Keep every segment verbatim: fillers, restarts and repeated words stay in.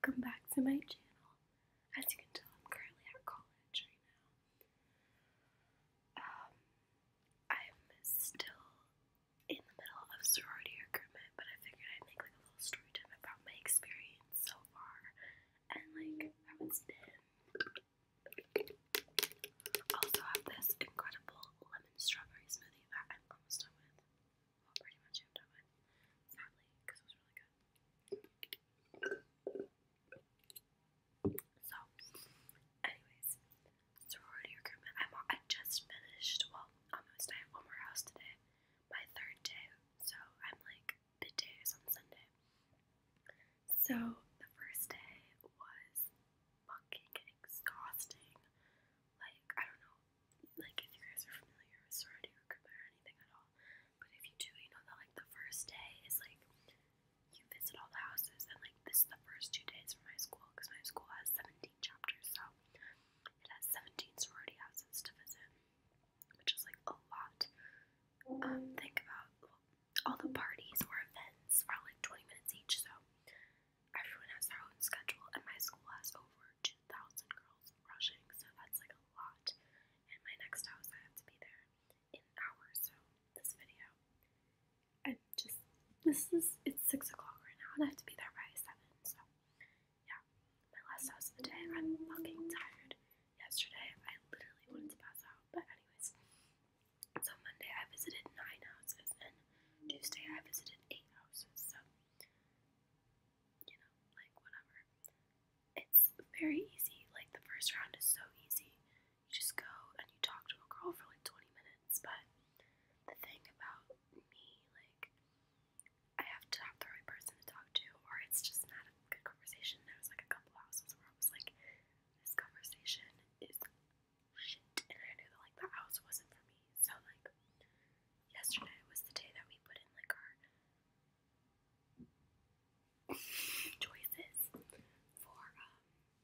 welcome back to my channel. As you can tell, I'm currently at college right now. Um, I'm still in the middle of sorority recruitment, but I figured I'd make like a little story time about my experience so far and like how it's been. I also have this incredible lemon strawberry smoothie that I'm almost done with. Well, pretty much I'm done with, sadly, because it was really good. So, anyways, sorority recruitment. I'm I just finished. Well, almost. I have one more house today. My third day. So I'm like mid days on Sunday. So the first day was fucking exhausting. Like I don't know, like if you guys are familiar with sorority recruitment or anything at all, but if you do, you know that like the first day is like you visit all the houses, and like this is the first two days for my school because my school has seventeen chapters, so it has seventeen sorority houses to visit, which is like a lot. Um, think about well, all the parties or events are like twenty minutes each, so everyone has their own schedule, and my school has over two thousand girls rushing, so that's like a lot. And my next house, I have to be there in an hour, so this video, I'm just, this is, it's six o'clock right now, and I have to be there by seven, so yeah, my last house of the day, I'm fucking tired. Yesterday, I literally wanted to pass out, but anyways, so Monday I visited nine houses, and Tuesday I visited eight houses, so, you know, like, whatever. It's very easy, like, the first round is so easy. You just go and you talk to a girl for like twenty minutes, but the thing about me, like, I have to have the right person to talk to, or it's just not a good conversation. There was like a couple houses where I was like, this conversation is shit, and I knew that like that house wasn't for me. So like, yesterday was the day that we put in like our choices for um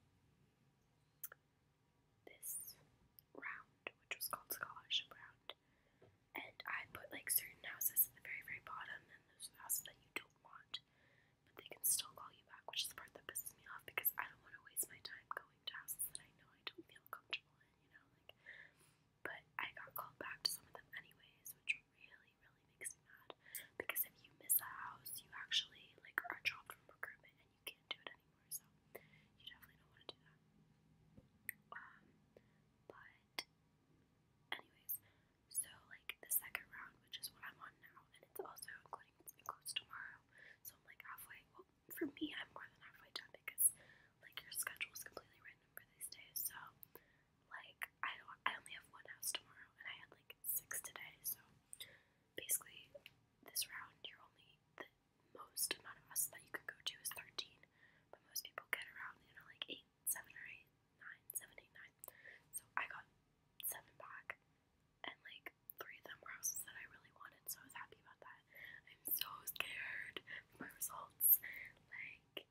this round, which was called scholarship round. And I put like certain houses at the very, very bottom, and those are the houses that you don't want, but they can still call you back, which is the part that pisses me off because I don't want to waste my time going to houses that I know I don't feel comfortable in, you know, like, but I got called back to some of them anyways, which really, really makes me mad, because if you miss a house, you actually, like, are dropped from recruitment and you can't do it anymore, so you definitely don't want to do that. Um, but anyways, so like the second round, which is what I'm on now, and it's also including it includes tomorrow. So I'm like halfway. Well, for me, I'm more than halfway done because like your schedule is completely random for these days. So like I don't, I only have one house tomorrow, and I had like six today. So basically, this round you're only the most amount of houses that you can go to is thirteen, but most people get around you know like eight, seven or eight, nine, seven, eight, nine. So I got seven back, and like three of them were houses that I really wanted, so I was happy about that. I'm so scared for my results. Like,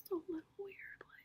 just a little weird. Like,